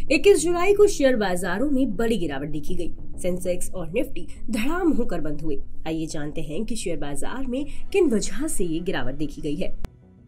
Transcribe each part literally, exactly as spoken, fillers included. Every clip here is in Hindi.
इक्कीस जुलाई को शेयर बाजारों में बड़ी गिरावट देखी गई। सेंसेक्स और निफ्टी धड़ाम होकर बंद हुए। आइए जानते हैं कि शेयर बाजार में किन वजह से ये गिरावट देखी गई है।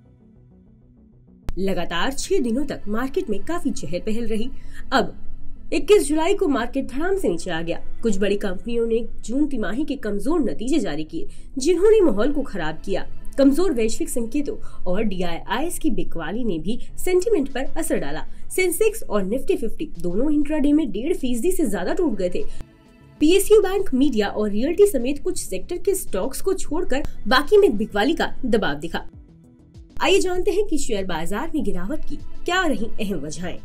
लगातार छह दिनों तक मार्केट में काफी चहल पहल रही। अब इक्कीस जुलाई को मार्केट धड़ाम से नीचे आ गया। कुछ बड़ी कंपनियों ने जून तिमाही के कमजोर नतीजे जारी किए, जिन्होंने माहौल को खराब किया। कमजोर वैश्विक संकेतों और डी आई आई एस की बिकवाली ने भी सेंटीमेंट पर असर डाला। सेंसेक्स और निफ्टी फिफ्टी दोनों इंट्राडे में डेढ़ फीसदी से ज्यादा टूट गए थे। P S U bank, media और रियल्टी समेत कुछ सेक्टर के स्टॉक्स को छोड़कर बाकी में बिकवाली का दबाव दिखा। आइए जानते हैं कि शेयर बाजार में गिरावट की क्या रही अहम वजहें।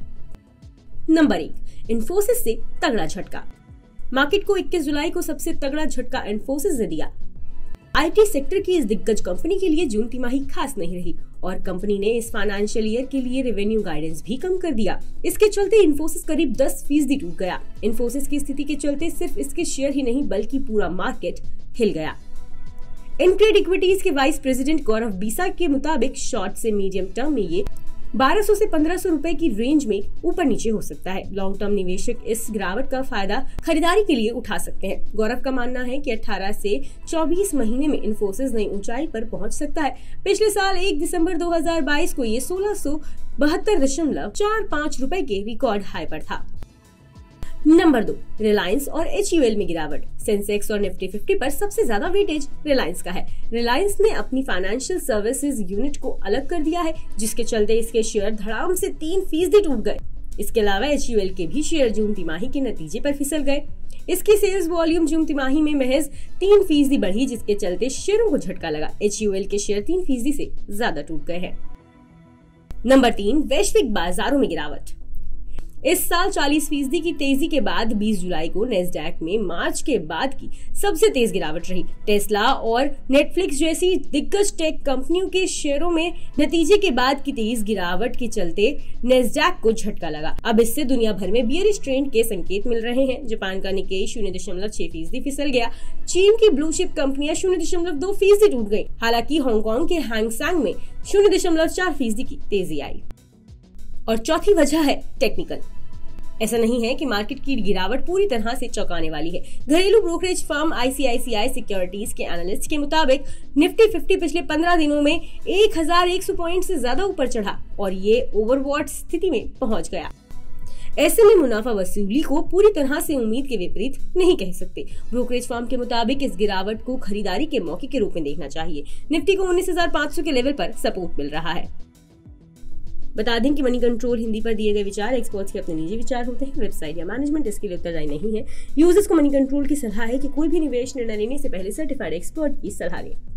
नंबर एक, इन्फोसिस से तगड़ा झटका। मार्केट को इक्कीस जुलाई को सबसे तगड़ा झटका इन्फोसिस ने दिया। आई टी सेक्टर की इस दिग्गज कंपनी के लिए जून तिमाही खास नहीं रही और कंपनी ने इस फाइनेंशियल ईयर के लिए रेवेन्यू गाइडेंस भी कम कर दिया। इसके चलते इन्फोसिस करीब दस फीसदी टूट गया। इन्फोसिस की स्थिति के चलते सिर्फ इसके शेयर ही नहीं बल्कि पूरा मार्केट हिल गया। इनट्रेड इक्विटीज के वाइस प्रेसिडेंट गौरव बीसा के मुताबिक शॉर्ट से मीडियम टर्म में ये बारह सौ से पंद्रह सौ रुपए की रेंज में ऊपर नीचे हो सकता है। लॉन्ग टर्म निवेशक इस गिरावट का फायदा खरीदारी के लिए उठा सकते हैं। गौरव का मानना है कि अठारह से चौबीस महीने में इन्फोसिस नई ऊंचाई पर पहुंच सकता है। पिछले साल एक दिसंबर दो हज़ार बाईस को ये सोलह सौ बहत्तर दशमलव चार पाँच रुपए के रिकॉर्ड हाई पर था। नंबर दो, रिलायंस और एच यू एल में गिरावट। सेंसेक्स और निफ्टी फिफ्टी पर सबसे ज्यादा वेटेज रिलायंस का है। रिलायंस ने अपनी फाइनेंशियल सर्विसेज यूनिट को अलग कर दिया है, जिसके चलते इसके शेयर धड़ाम से तीन फीसदी टूट गए। इसके अलावा एच यू एल के भी शेयर जून तिमाही के नतीजे पर फिसल गए। इसकी सेल्स वॉल्यूम जून तिमाही में महज तीन फीसदी बढ़ी, जिसके चलते शेयरों को झटका लगा। एच यू एल के शेयर तीन फीसदी से ज्यादा टूट गए हैं। नंबर तीन, वैश्विक बाजारों में गिरावट। इस साल चालीस फीसदी की तेजी के बाद बीस जुलाई को नेस्डैक में मार्च के बाद की सबसे तेज गिरावट रही। टेस्ला और नेटफ्लिक्स जैसी दिग्गज टेक कंपनियों के शेयरों में नतीजे के बाद की तेज गिरावट के चलते नेस्डैक को झटका लगा। अब इससे दुनिया भर में बियरिश ट्रेंड के संकेत मिल रहे हैं। जापान का निकेई शून्य दशमलव छह फीसदी फिसल गया। चीन की ब्लू चिप कंपनियां शून्य दशमलव दो फीसदी टूट गयी। हालांकि हांगकांग के हैंग सेंग में शून्य दशमलव चार फीसदी की तेजी आई। और चौथी वजह है टेक्निकल। ऐसा नहीं है कि मार्केट की गिरावट पूरी तरह से चौंकाने वाली है। घरेलू brokerage firm I C I C I securities के एनालिस्ट के मुताबिक निफ्टी फिफ्टी पिछले पंद्रह दिनों में एक हज़ार एक सौ पॉइंट से ज्यादा ऊपर चढ़ा और ये ओवरबॉट स्थिति में पहुंच गया। ऐसे में मुनाफा वसूली को पूरी तरह से उम्मीद के विपरीत नहीं कह सकते। ब्रोकरेज फर्म के मुताबिक इस गिरावट को खरीदारी के मौके के रूप में देखना चाहिए। निफ्टी को उन्नीस हजार पाँच सौ के लेवल पर सपोर्ट मिल रहा है। बता दें कि मनी कंट्रोल हिंदी पर दिए गए विचार एक्सपर्ट्स के अपने निजी विचार होते हैं। वेबसाइट या मैनेजमेंट इसके लिए उत्तरदायी नहीं है। यूजर्स को मनी कंट्रोल की सलाह है कि कोई भी निवेश निर्णय लेने से पहले सर्टिफाइड एक्सपर्ट की सलाह लें।